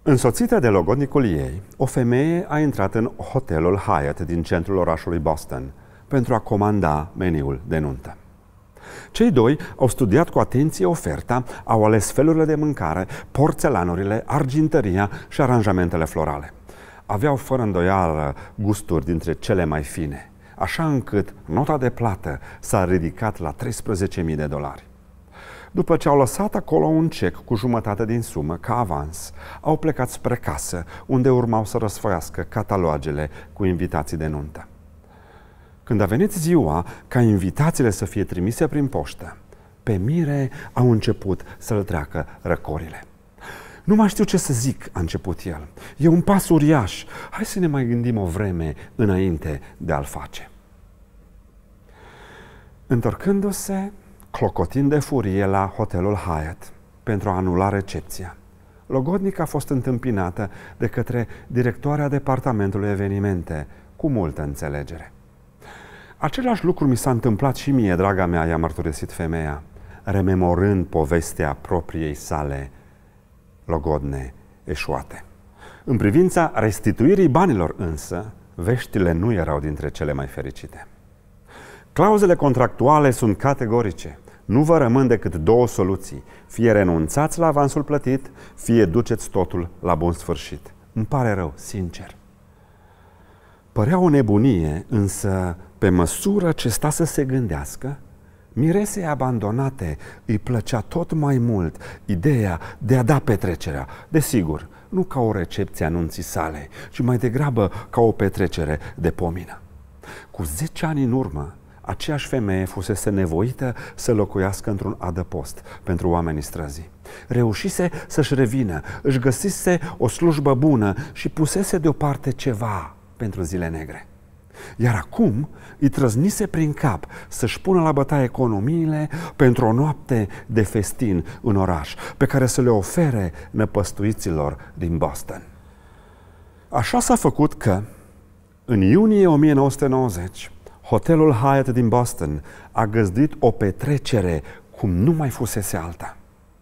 Însoțită de logodnicul ei, o femeie a intrat în hotelul Hyatt din centrul orașului Boston pentru a comanda meniul de nuntă. Cei doi au studiat cu atenție oferta, au ales felurile de mâncare, porțelanurile, argintăria și aranjamentele florale. Aveau fără îndoială gusturi dintre cele mai fine, așa încât nota de plată s-a ridicat la $13.000. După ce au lăsat acolo un cec cu jumătate din sumă ca avans, au plecat spre casă, unde urmau să răsfoiască catalogele cu invitații de nuntă. Când a venit ziua ca invitațiile să fie trimise prin poștă, pe Mire au început să-l treacă răcorile. "Nu mai știu ce să zic," a început el. "E un pas uriaș. Hai să ne mai gândim o vreme înainte de a-l face." Întorcându-se, clocotind de furie la hotelul Hyatt pentru a anula recepția, logodnica a fost întâmpinată de către directoarea departamentului evenimente cu multă înțelegere. "Același lucru mi s-a întâmplat și mie, draga mea," i-a mărturisit femeia, rememorând povestea propriei sale logodne eșuate. În privința restituirii banilor însă, veștile nu erau dintre cele mai fericite. "Clauzele contractuale sunt categorice. Nu vă rămân decât două soluții. Fie renunțați la avansul plătit, fie duceți totul la bun sfârșit. Îmi pare rău, sincer." Părea o nebunie, însă, pe măsură ce sta să se gândească, miresei abandonate îi plăcea tot mai mult ideea de a da petrecerea. Desigur, nu ca o recepție a nunții sale, ci mai degrabă ca o petrecere de pomină. Cu 10 ani în urmă, aceeași femeie fusese nevoită să locuiască într-un adăpost pentru oamenii străzii. Reușise să-și revină, își găsise o slujbă bună și pusese deoparte ceva pentru zile negre. Iar acum îi trăznise prin cap să-și pună la bătaie economiile pentru o noapte de festin în oraș, pe care să le ofere năpăstuiților din Boston. Așa s-a făcut că, în iunie 1990, hotelul Hyatt din Boston a găzduit o petrecere cum nu mai fusese alta.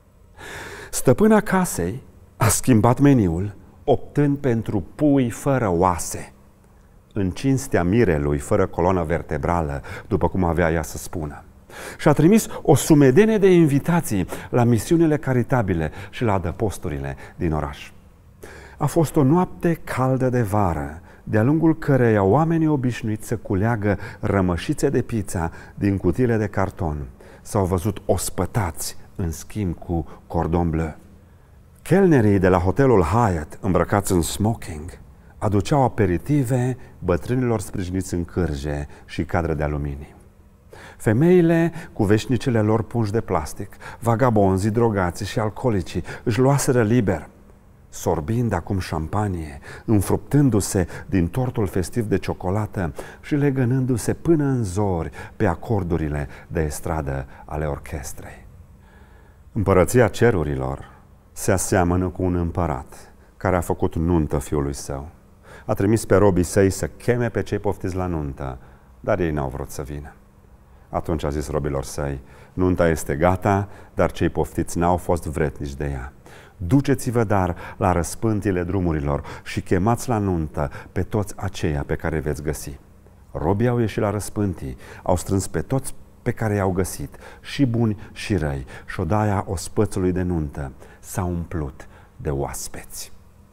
Stăpâna casei a schimbat meniul, optând pentru pui fără oase, în cinstea mirelui fără coloană vertebrală, după cum avea ea să spună. Și a trimis o sumedenie de invitații la misiunile caritabile și la adăposturile din oraș. A fost o noapte caldă de vară, de-a lungul căreia oamenii obișnuiți să culeagă rămășițe de pizza din cutiile de carton s-au văzut ospătați în schimb cu cordon bleu. Chelnerii de la hotelul Hyatt, îmbrăcați în smoking, aduceau aperitive bătrânilor sprijiniți în cârje și cadre de aluminiu. Femeile, cu veșnicele lor pungi de plastic, vagabonzii, drogații și alcoolicii își luaseră liber, sorbind acum șampanie, înfruptându-se din tortul festiv de ciocolată și legănându-se până în zori pe acordurile de estradă ale orchestrei. Împărăția cerurilor se aseamănă cu un împărat care a făcut nuntă fiului său. A trimis pe robii săi să cheme pe cei poftiți la nuntă, dar ei n-au vrut să vină. Atunci a zis robilor săi: "Nunta este gata, dar cei poftiți n-au fost vretnici de ea. Duceți-vă dar la răspântile drumurilor și chemați la nuntă pe toți aceia pe care veți găsi." Robii au ieșit la răspântii, au strâns pe toți pe care i-au găsit, și buni și răi, și odaia ospățului de nuntă s-a umplut de oaspeți.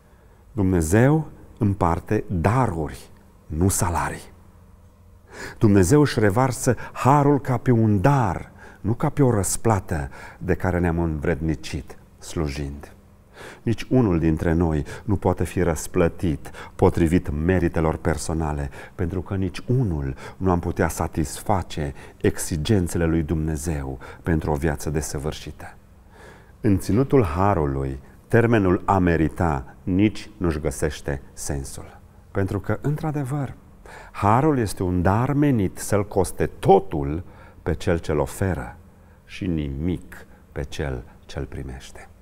Dumnezeu împarte daruri, nu salarii. Dumnezeu își revarsă harul ca pe un dar, nu ca pe o răsplată de care ne-am învrednicit slujind. Nici unul dintre noi nu poate fi răsplătit potrivit meritelor personale, pentru că nici unul nu am putea satisface exigențele lui Dumnezeu pentru o viață desăvârșită. În ținutul harului, termenul a merita nici nu-și găsește sensul. Pentru că, într-adevăr, harul este un dar menit să-l coste totul pe cel ce-l oferă și nimic pe cel ce-l primește.